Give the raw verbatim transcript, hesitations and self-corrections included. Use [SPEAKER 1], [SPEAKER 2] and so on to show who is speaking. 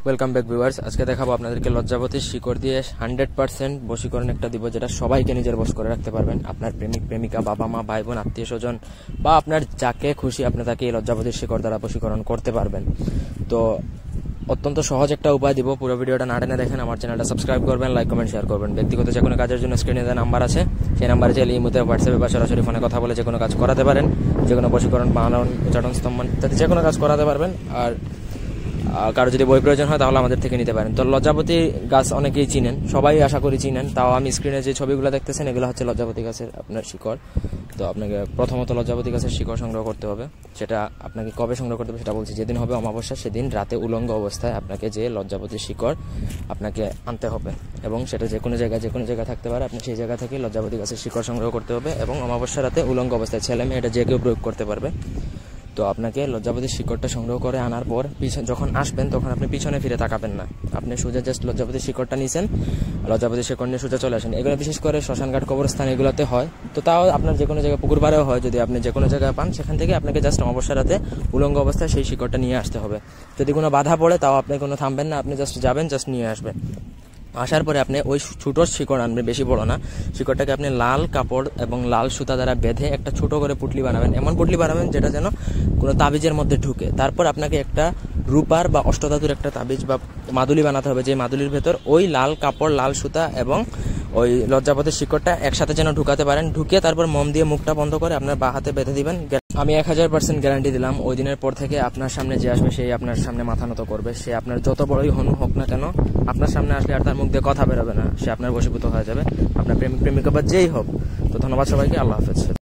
[SPEAKER 1] Welcome back viewers. আজকে দেখাবো আপনাদেরকে লজ্জাবতীর শিকড় দিয়ে হান্ড্রেড পার্সেন্ট বশীকরণ একটা দিব, যেটা সবাইকে নিজের বশ করে রাখতে পারবেন। আপনার প্রেমিক প্রেমিকা, বাবা মা, ভাই বোন, আত্মীয় স্বজন বা আপনার যাকে খুশি আপনি তাকে এই লজ্জাবতীর শিকড় দ্বারা বশীকরণ করতে পারবেন। তো অত্যন্ত সহজ একটা উপায় দিব। পুরো ভিডিওটা না টেনে দেখেন, আমার চ্যানেলটা সাবস্ক্রাইব করবেন, লাইক কমেন্ট শেয়ার করবেন। ব্যক্তিগত যে কোনো কাজের জন্য স্ক্রিনে যে নাম্বার আছে সেই নাম্বারে চাইলে ইমোতে, হোয়াটসঅ্যাপে বা সরাসরি ফোনে কথা বলে যে কোনো কাজ করাতে পারেন। যে কোনো বশীকরণ, বানান, উচ্চারণ, স্তম্ভন ইত্যাদি যে কোনো কাজ করাতে পারবেন। আর কারো যদি বই প্রয়োজন হয় তাহলে আমাদের থেকে নিতে পারেন। তো লজ্জাবতী গাছ অনেকেই চিনেন, সবাই আশা করি চিনেন। তাও আমি স্ক্রিনে যে ছবিগুলো দেখতেছেন এগুলো হচ্ছে লজ্জাবতী গাছের আপনার শিকড়। তো আপনাকে প্রথমত লজ্জাবতী গাছের শিকড় সংগ্রহ করতে হবে। সেটা আপনাকে কবে সংগ্রহ করতে হবে সেটা বলছি। যেদিন হবে অমাবস্যা সেদিন রাতে উলঙ্গ অবস্থায় আপনাকে যে লজ্জাবতীর শিকড় আপনাকে আনতে হবে, এবং সেটা যে কোনো জায়গায় যে কোনো জায়গায় থাকতে পারে। আপনি সেই জায়গা থেকে লজ্জাবতী গাছের শিকড় সংগ্রহ করতে হবে, এবং অমাবস্যা রাতে উলঙ্গ অবস্থায়, ছেলে মেয়ে এটা যে কেউ প্রয়োগ করতে পারবে। তো আপনাকে লজ্জাবতীর শিকড়টা সংগ্রহ করে আনার পর যখন আসবেন তখন আপনি পিছনে ফিরে তাকাবেন না। আপনি সোজা জাস্ট লজ্জাবতীর শিকড়টা নিয়েছেন, লজ্জাবতীর শিকড় নিয়ে সোজা চলে আসেন। এগুলো বিশেষ করে শ্মশানঘাট, কবরস্থান এগুলোতে হয়। তো তাও আপনার যে কোনো জায়গায়, পুকুর পাড়েও হয়, যদি আপনি যে কোনো জায়গায় পান সেখান থেকে আপনাকে জাস্ট অমাবস্যা রাতে উলঙ্গ অবস্থায় সেই শিকড়টা নিয়ে আসতে হবে। যদি কোনো বাধা পড়ে তাও আপনি কোনো থামবেন না, আপনি জাস্ট যাবেন, জাস্ট নিয়ে আসবেন। আসার পরে আপনি ওই ছোটো শিকড় আনবেন, বেশি বড় না। শিকড়টাকে আপনি লাল কাপড় এবং লাল সুতা দ্বারা বেঁধে একটা ছোট করে পুটলি বানাবেন। এমন পুটলি বানাবেন যেটা যেন কোনো তাবিজের মধ্যে ঢুকে। তারপর আপনাকে একটা রূপার বা অষ্টধাতুর একটা তাবিজ বা মাদুলি বানাতে হবে, যে মাদুলির ভেতর ওই লাল কাপড়, লাল সুতা এবং ওই লজ্জাবতীর শিকড়টা একসাথে যেন ঢুকাতে পারেন। ঢুকিয়ে তারপর মোম দিয়ে মুখটা বন্ধ করে আপনার বাঁ হাতে বেঁধে দিবেন। আমি এক হাজার পার্সেন্ট গ্যারান্টি দিলাম, ওই দিনের পর থেকে আপনার সামনে যে আসবে সেই আপনার সামনে মাথা নত করবে। সে আপনার যত বড়ই হনু হোক না কেন, আপনার সামনে আসলে আর তার মুখ দিয়ে কথা বেরোবে না, সে আপনার বশীভূত হয়ে যাবে, আপনার প্রেমিক প্রেমিকা বা যেই হোক। তো ধন্যবাদ সবাইকে, আল্লাহ হাফেজ।